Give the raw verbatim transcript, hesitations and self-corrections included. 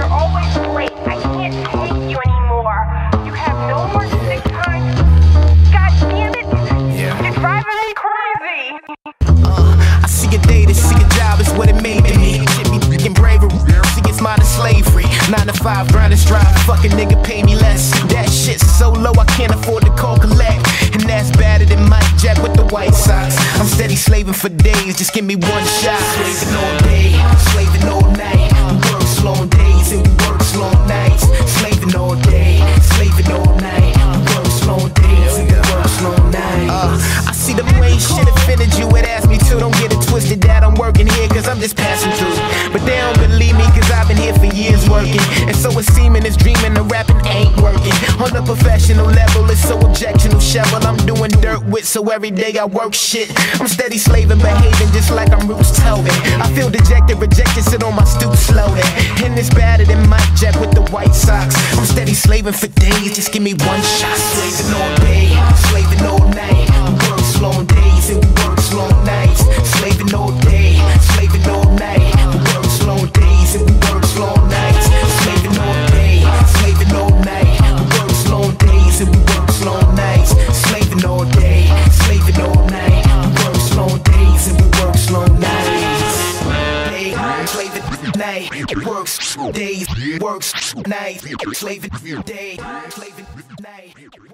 You're always late. I can't take you anymore. You have no more sick time. God damn it. Yeah. You're driving me crazy. Uh, I see a day to see a job is what it made to me. Shit be freaking bravery. See it's modern slavery. Nine to five, grind and strive. Fucking nigga pay me less. That shit's so low I can't afford to call collect. And that's better than Mike Jack with the White Sox. I'm steady slaving for days, just give me one shot. Slaving all day, slaving all night. We work long days and we work long nights. Slaving all day, slaving all night. We work long days and we work long nights. Uh, I see the way shit offended you, it asked me to. Don't get it twisted that I'm working here cause I'm just passing through. But they don't believe me cause I've been here for years working. And so it's seeming it's dreaming the rapping ain't working. On a professional level it's so objectional shovel I'm doing dirt with, so every day I work shit. I'm steady slaving, behaving just like I'm Roots Tobin. I feel dejected, rejected, sit on my stoop slowly. And it's better than Mike Jack with the White Sox. I'm steady slaving for days, just give me one shot. Slaving all day, slaving all night. We work long days and we work long nights. Slaving all day, slaving all night. We work long days and we work long nights. Slaving all day, slaving all night. We work long days and we work long nights. Slaving all day, slaving all night. We work long days and we work long nights. Day, slaving night, works days, works night. Slaving day, slaving night.